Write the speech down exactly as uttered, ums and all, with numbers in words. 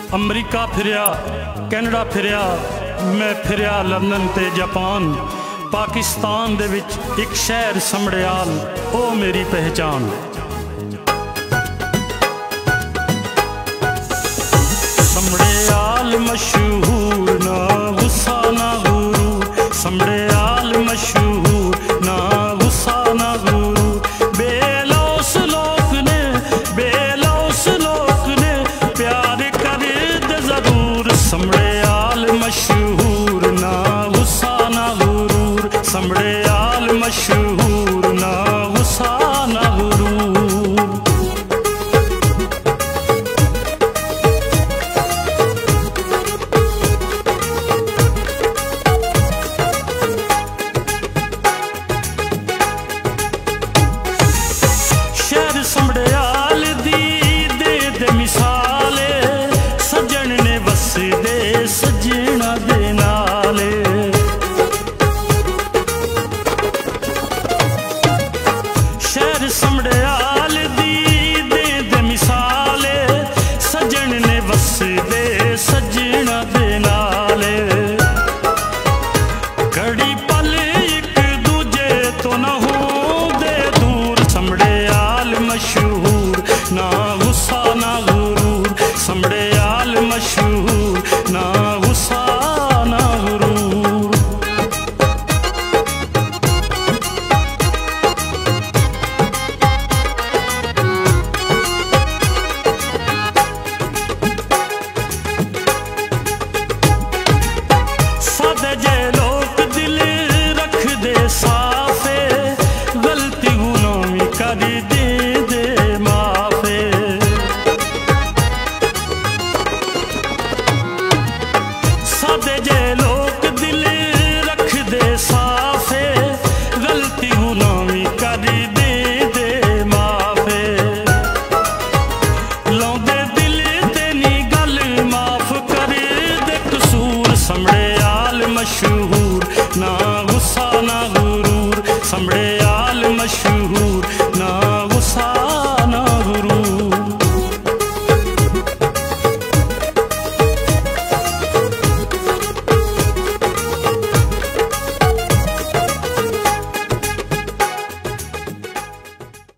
अमरीका फिरया, Canada फिरया, मैं फिरया लंदन ते जापान। पाकिस्तान दे विच एक शहर समड़ियाल, ओ मेरी पहचान। समड़ियाल मशहूर ना गुस्सा ना गुरूर, समड़ियाल मशहूर ना गुस्सा ना गुरूर। बेलौस लोग ने बेलौस लोग ने प्यार कर दे जरूर। समड़ियाल मशहूर ना गुस्सा ना गुरूर, समड़ियाल मशहूर ना गुस्सा ना गुरूर। शहर समड़ियाल दी दे दे मिसाले, सज्जन ने वसदे सज्जना दे नाले। शहर समड़ियाल दी दे दे मिसाले, सज्जन ने वसदे सज्जना दे नाले। घड़ी पल एक दूजे तो न होंदे दूर, समड़ियाल मशहूर ना गुस्सा ना गुरूर, समड़ियाल मशहूर ना गुस्सा ना गुरूर। सादे जे लोग दिल रख दे साफे, गलती गुनाह भी कर दे दे माफे। सादे जे लोग दिल रख दे साफे, गलती गुनाह भी कर दे दे माफे। लौंदे दिल ते नी गल माफ कर दे कसूर, समड़ियाल मशहूर ना गुस्सा ना गुरूर, समड़े